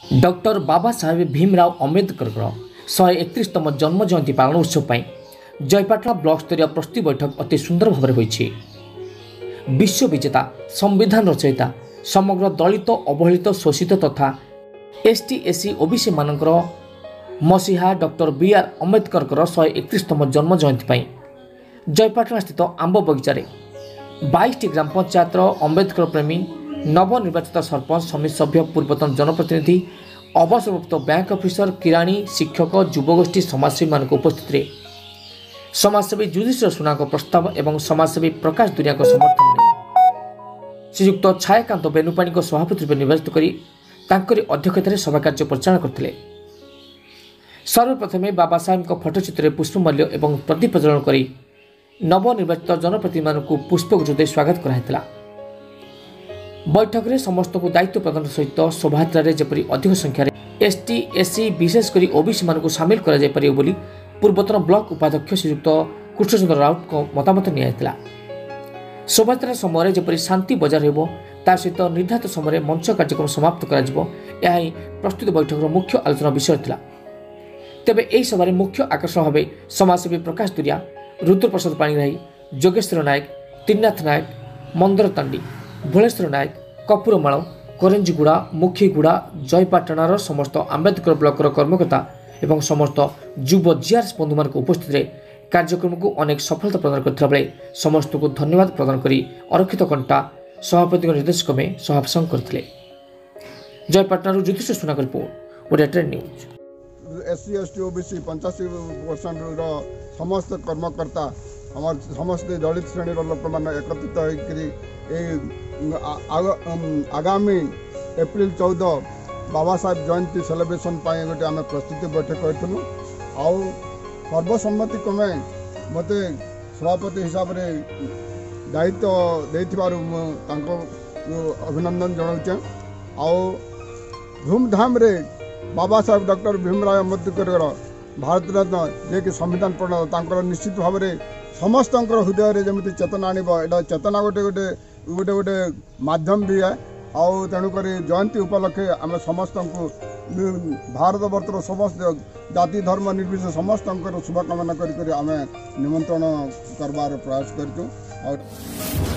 Doctor Baba Saheb Bhimrao Ambedkar 131तम जन्म जयंती पालन उत्सव पर जयपाटना ब्लॉक स्तरीय प्रस्तुति बैठक अति सुंदर भाव होईछि। विश्व विजेता संविधान रचयिता समग्र दलित अवहेलित शोषित तथा एसटी एससी ओबीसी मानकर मसीहा डॉक्टर बी.आर. अम्बेडकर 131तम जन्म जयंती पर जयपाटना स्थित आंब बगीचारे 22टी ग्राम पंचायत अम्बेडकर प्रेमी नवनिर्वाचित सरपंच समिति सभ्य पूर्वतन जनप्रतिनिधि अवसरप्राप्त बैंक अफिसर किराणी शिक्षक युवगोष्ठी समाजसेवी मान उपस्थित रे समाजसेवी जुडिशियर सुना प्रस्ताव एवं समाजसेवी प्रकाश दुनिया समर्थन में श्रीयुक्त छायाकांत बेनुपाणी को सभापति रूप निर्वाचित कर अध्यक्षतार सभा कार्य परिचालन करते। सर्वप्रथमे बाबा साहेब फोटोचित्र पुष्पमाल्य एवं प्रदीप प्रज्वलन कर नवनिर्वाचित जनप्रतिनिधि मानक पुष्पगुच्छ दे स्वागत कराइथिला। बैठक में समस्त को दायित्व प्रदान सहित शोभायात्रा जपरी अधिक संख्यार एसटी एससी विशेषकर ओबीसी मानक सामिल कर पूर्वतन ब्लॉक उपाध्यक्ष श्रीयुक्त कृष्णचंद्र राउत को मतामत निया। शोभायात्रा समय जपरी शांति बजार हो सहित निर्धारित समय मंच कार्यक्रम समाप्त कर प्रस्तुत बैठक मुख्य आलोचना विषय था। तेबे यही सभार मुख्य आकर्षण भाव समाजसेवी प्रकाश दुरिया, रुद्रप्रसाद पाणिग्राही, जोगेश्वर नायक, त्रिनाथ नायक, मंदर तांडी, भोलेश्वर नायक, कपूरमाल, करेंजीगुड़ा, मुखीगुड़ा, जयपाटणार समस्त आंबेडकर ब्लॉक कर्मकर्ता एवं समस्त युव जीआरएस बंधु मान उपस्थित रे कार्यक्रम को अनेक सफलता प्रदान करथिबा बेले समस्त को धन्यवाद प्रदान करी अरक्षित कंटा सभापति निर्देशक में सभापसन करथिले। जयपाटनारू Jyotish Suna report Odia trend news. SC ST OBC 85% समस्त कर्मकर्ता आम समस्त दलित श्रेणी लोक मैंने एकत्रित होकर आगामी एप्रिल 14 बाबा साहेब जयंती सेलिब्रेशन गोटे आम प्रस्तुति बैठक करूँ। आउ सर्वसम्मति क्रमे मत सभापति हिसाब से दायित्व देथिबारु अभिनंदन जनाऊे। आउ धूमधाम रे बाबा साहेब डॉक्टर भीमराव अम्बेडकर भारत रत्न जे कि संविधान प्रणेता निश्चित भाव में समस्त हृदय जमी चेतना आना चेतना गोटे गोटे गोटे गोटे माध्यम भी है। आउ तेणुक जयंती उपलक्षे आम समस्त भारत वर्षर समस्त जाति धर्म निर्विशेष समस्त शुभकामना करें निमंत्रण करवार प्रयास कर।